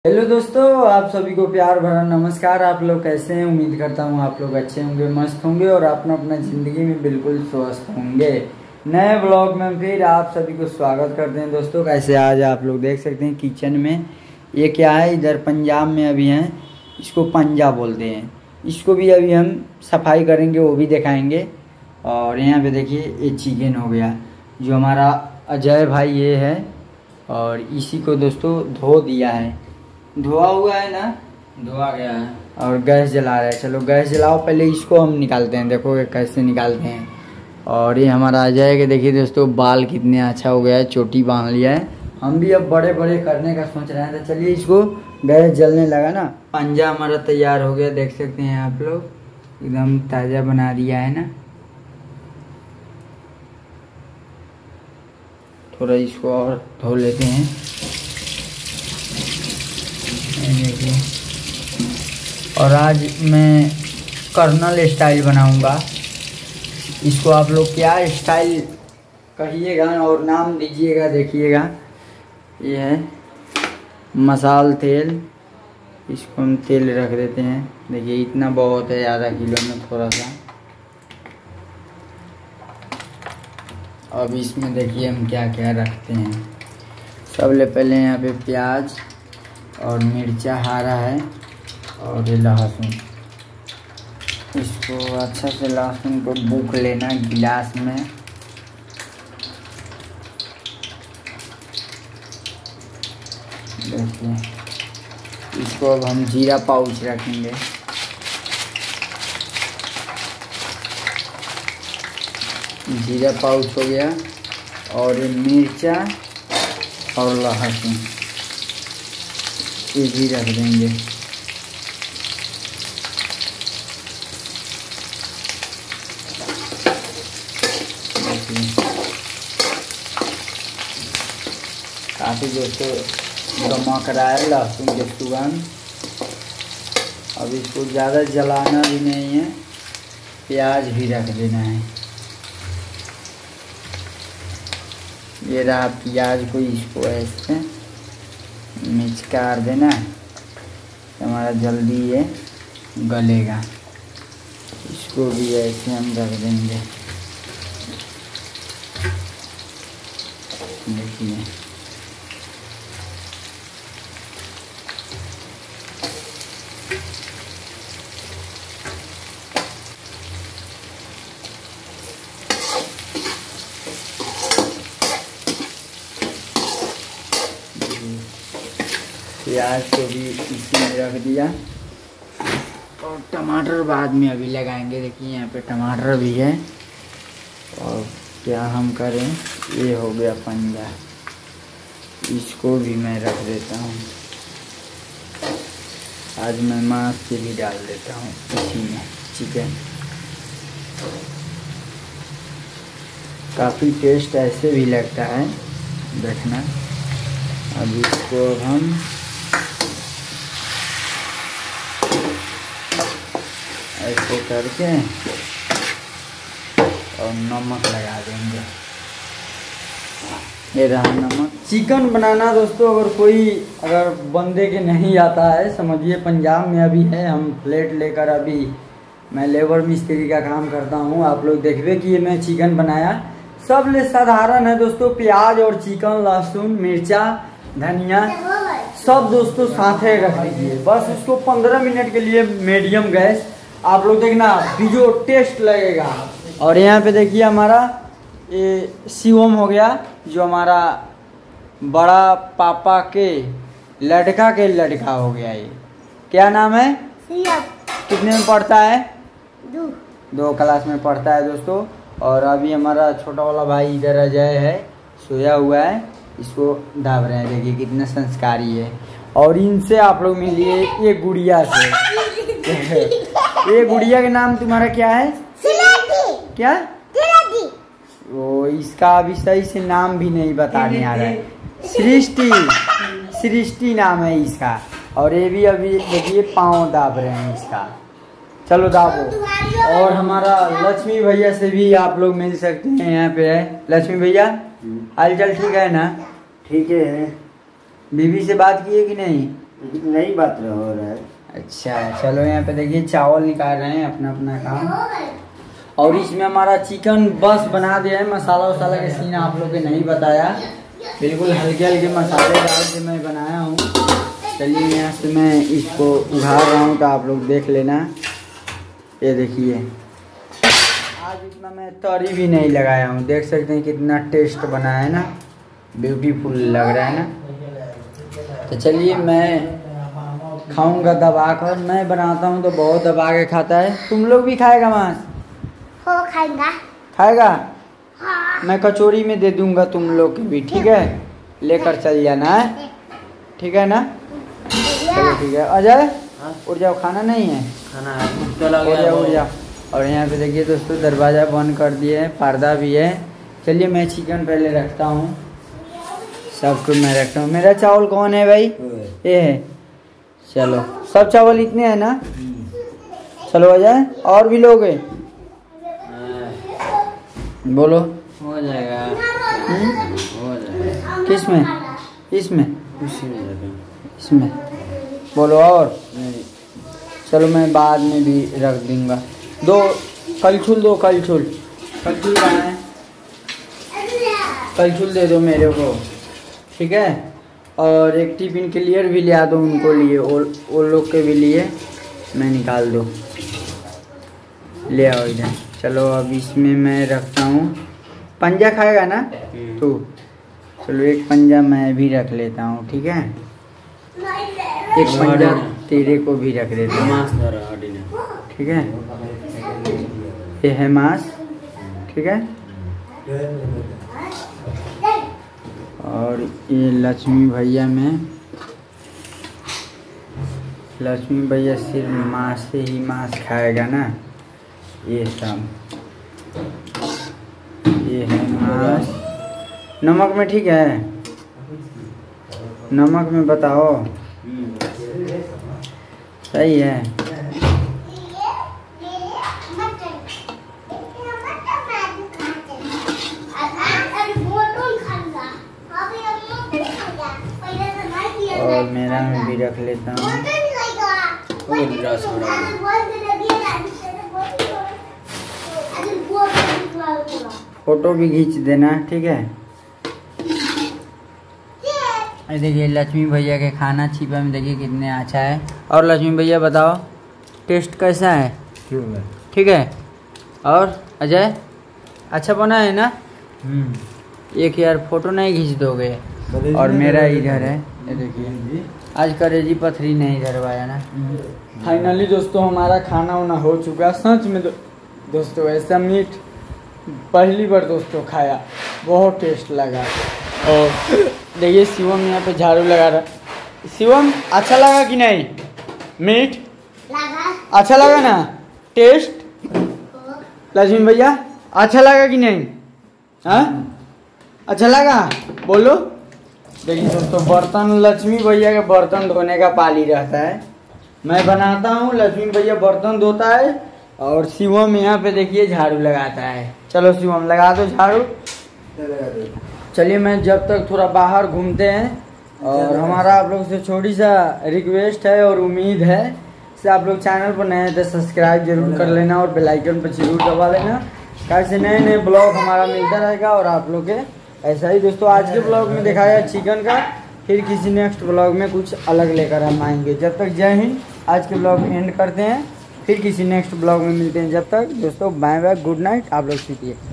Hello दोस्तों, आप सभी को प्यार भरा नमस्कार। आप लोग कैसे हैं? उम्मीद करता हूँ आप लोग अच्छे होंगे, मस्त होंगे और अपना अपना ज़िंदगी में बिल्कुल स्वस्थ होंगे। नए ब्लॉग में फिर आप सभी को स्वागत करते हैं दोस्तों। कैसे आज आप लोग देख सकते हैं किचन में ये क्या है, इधर पंजाब में अभी हैं, इसको पंजा बोलते हैं। इसको भी अभी हम सफाई करेंगे, वो भी दिखाएँगे। और यहाँ पर देखिए ये चिकन हो गया, जो हमारा अजय भाई ये है, और इसी को दोस्तों धो दिया है, धोआ हुआ है ना, धोआ गया है। और गैस जला रहा है। चलो गैस जलाओ, पहले इसको हम निकालते हैं, देखो कैसे निकालते हैं। और ये हमारा अजय के देखिए दोस्तों बाल कितने अच्छा हो गया है, चोटी बांध लिया है। हम भी अब बड़े बड़े करने का सोच रहे हैं, तो चलिए इसको, गैस जलने लगा ना। पंजा हमारा तैयार हो गया, देख सकते हैं आप लोग, एकदम ताज़ा बना दिया है ना। थोड़ा इसको और धो लेते हैं। देखिए, और आज मैं कर्नल स्टाइल बनाऊंगा। इसको आप लोग क्या स्टाइल कहिएगा और नाम दीजिएगा। देखिएगा ये है मसाल तेल, इसको हम तेल रख देते हैं। देखिए इतना बहुत है, आधा किलो में थोड़ा सा। अब इसमें देखिए हम क्या क्या रखते हैं। सबसे पहले यहाँ पे प्याज और मिर्चा हरा है, और ये लहसुन। इसको अच्छा से लहसुन को बूक लेना गिलास में। देखिए इसको अब हम जीरा पाउच रखेंगे। जीरा पाउच हो गया, और ये मिर्चा और लहसुन ये भी रख देंगे। काफ़ी दोस्तों गमक रहा है लहसुन के सुगंध। अब इसको ज़्यादा जलाना भी नहीं है, प्याज भी रख देना है। ये रहा प्याज को, इसको ऐसे मिचकार देना, हमारा जल्दी ये गलेगा। इसको भी ऐसे हम रख देंगे। देखिए प्याज को भी इसी में रख दिया, और टमाटर बाद में अभी लगाएंगे। देखिए यहाँ पे टमाटर भी है। और क्या हम करें, ये हो गया पंजा, इसको भी मैं रख देता हूँ। आज मैं मांस के भी डाल देता हूँ इसी में, चिकन। काफ़ी टेस्ट ऐसे भी लगता है, देखना। अब इसको हम ऐसे करके और नमक लगा देंगे। ये रहा नमक। चिकन बनाना दोस्तों, अगर बंदे के नहीं आता है, समझिए पंजाब में अभी है, हम प्लेट लेकर, अभी मैं लेबर मिस्त्री का काम करता हूँ। आप लोग देखिए कि ये मैं चिकन बनाया, सब ले साधारण है दोस्तों। प्याज और चिकन, लहसुन, मिर्चा, धनिया सब दोस्तों साथे रख दीजिए। बस इसको 15 मिनट के लिए मीडियम गैस, आप लोग देखना जो टेस्ट लगेगा। और यहाँ पे देखिए हमारा ये शिवम हो गया, जो हमारा बड़ा पापा के लड़का हो गया। ये क्या नाम है? कितने में पढ़ता है? 2 क्लास में पढ़ता है दोस्तों। और अभी हमारा छोटा वाला भाई इधर अजय है, सोया हुआ है, इसको दाब रहे हैं। देखिए कितना संस्कारी है। और इनसे आप लोग मिलिए ये गुड़िया से। ये गुड़िया के नाम तुम्हारा क्या है? क्या? वो इसका अभी सही से नाम भी नहीं बताने आ रहा है। सृष्टि नाम है इसका। और ये भी अभी देखिए पाँव दाब रहे हैं इसका। चलो दाबो। और हमारा लक्ष्मी भैया से भी आप लोग मिल सकते हैं, यहाँ पे है लक्ष्मी भैया। हाल चाल ठीक है ना? ठीक है। बीवी से बात किए कि नहीं? नई बात हो रहा है। अच्छा चलो, यहाँ पे देखिए चावल निकाल रहे हैं अपना अपना काम। और इसमें हमारा चिकन बस बना दिया है। मसाला वसाला के सीन आप लोग के नहीं बताया, बिल्कुल हल्के हल्के मसाले डाल के मैं बनाया हूँ। चलिए यहाँ से मैं इसको उघाड़ रहा हूँ तो आप लोग देख लेना। ये देखिए, आज इतना मैं तरी भी नहीं लगाया हूँ, देख सकते हैं कितना टेस्ट बना है ना, ब्यूटीफुल लग रहा है ना। तो चलिए मैं खाऊंगा दबा कर। मैं बनाता हूँ तो बहुत दबा के खाता है। तुम लोग भी खाएगा मांस? हो खाएगा। खाएगा? हाँ। मैं कचौरी में दे दूंगा तुम लोग के भी, ठीक है? लेकर चल जाना है, ठीक है ना? चलो ठीक है। अजय उठ जाओ, खाना नहीं है? खाना है, उठ जाओ। और यहाँ पे देखिए दोस्तों, दरवाज़ा बंद कर दिए है, पर्दा भी है। चलिए मैं चिकन पहले रखता हूँ, सब कुछ मैं रखता हूँ। मेरा चावल कौन है भाई? ये है। चलो सब चावल इतने हैं ना? चलो अजय, और भी लोग हैं? बोलो। हो जाएगा, हो जाएगा। किस में? इसमें? इसमें बोलो। और चलो मैं बाद में भी रख दूंगा। दो कलछुल दो, कलछुल कहाँ है? कलछुल दे दो मेरे को, ठीक है? और एक टिफिन क्लियर भी ले आ दो उनको लिए, वो लोग के भी लिए मैं निकाल दो, ले आओ इधर। चलो अब इसमें मैं रखता हूँ। पंजा खाएगा ना तू? चलो एक पंजा मैं भी रख लेता हूँ, ठीक है? एक पंजा तेरे को भी रख देता हूँ, ठीक है? ये है मांस, ठीक है? और ये लक्ष्मी भैया में, लक्ष्मी भैया सिर्फ मांस से ही मांस खाएगा ना। ये सब ये है मांस। नमक में ठीक है? नमक में बताओ, सही है? और मेरा में भी रख लेता हूँ। फोटो भी खींच देना, ठीक है? देखिए लक्ष्मी भैया के खाना छिपा में देखिए कितने अच्छा है। और लक्ष्मी भैया बताओ टेस्ट कैसा है? ठीक है? और अजय अच्छा बना है ना? एक यार फोटो नहीं खींच दोगे? और मेरा इधर है, ये देखिए, आज करेजी पथरी नहीं धरवाया ना। फाइनली दोस्तों हमारा खाना वाना हो चुका। सच में दोस्तों ऐसा मीट पहली बार दोस्तों खाया, बहुत टेस्ट लगा। और देखिए शिवम यहाँ पे झाड़ू लगा रहा। शिवम अच्छा लगा कि नहीं मीट? अच्छा लगा ना टेस्ट? लक्ष्मी भैया अच्छा लगा कि नहीं? हाँ अच्छा लगा, बोलो। देखिए दोस्तों बर्तन, लक्ष्मी भैया के बर्तन धोने का पाली रहता है। मैं बनाता हूँ, लक्ष्मी भैया बर्तन धोता है, और शिवम यहाँ पे देखिए झाड़ू लगाता है। चलो शिवम लगा दो झाड़ू। चलिए मैं जब तक थोड़ा बाहर घूमते हैं, और हमारा आप लोग से छोटी सा रिक्वेस्ट है और उम्मीद है से आप लोग चैनल पर नए हैं तो सब्सक्राइब जरूर कर लेना और बेल आइकन पर जरूर दबा लेना, कैसे नए नए ब्लॉग हमारा मिलता रहेगा। और आप लोग के ऐसा ही दोस्तों आज के ब्लॉग में दिखाया चिकन का, फिर किसी नेक्स्ट ब्लॉग में कुछ अलग लेकर हम आएंगे। जब तक जय हिंद, आज के ब्लॉग एंड करते हैं, फिर किसी नेक्स्ट ब्लॉग में मिलते हैं। जब तक दोस्तों बाय बाय, गुड नाइट। आप लोग सीखिए।